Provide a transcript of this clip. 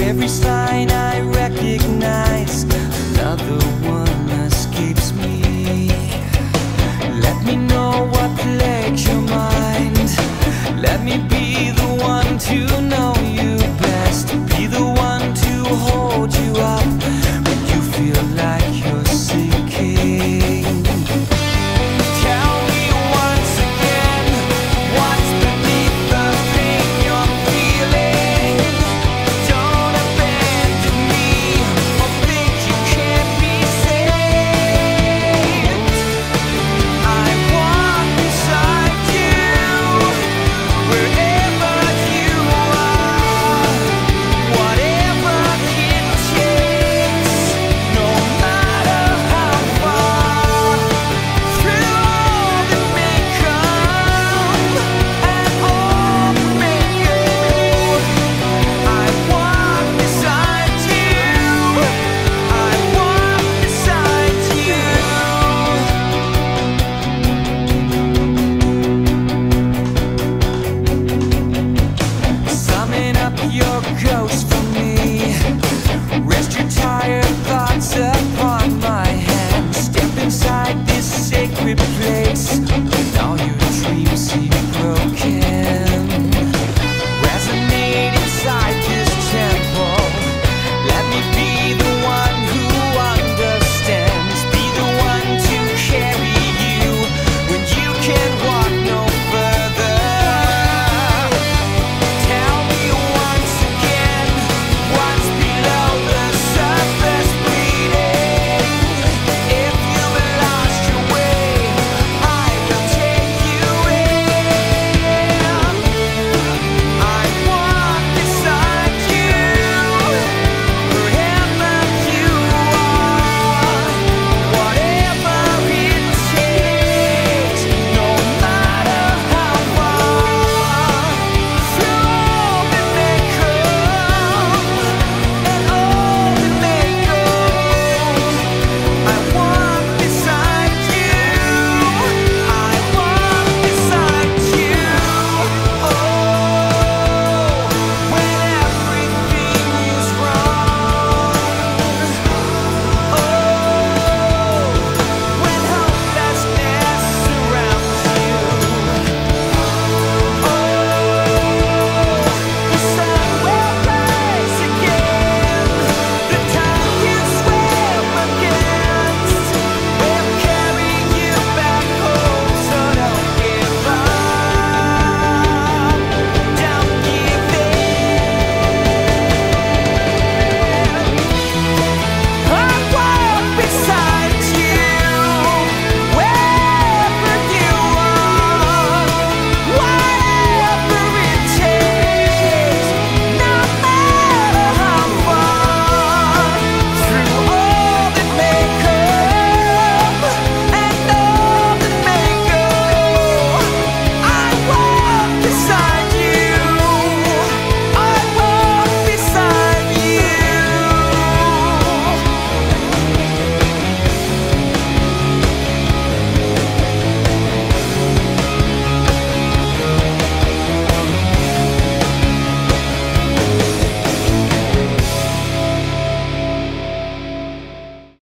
Every sign I recognize, another one escapes me. Let me know what plagues your mind. Let me be the one to know you best, be the one to hold you up when you feel like you're sinking. Tell me once again, what's beneath the pain you're feeling? Don't abandon me or think you can't be saved. I walk beside you wherever you are, whatever it takes, no matter how far. Through all that may come and all that may go, I walk beside you. I walk beside you. Summon up your ghost for me.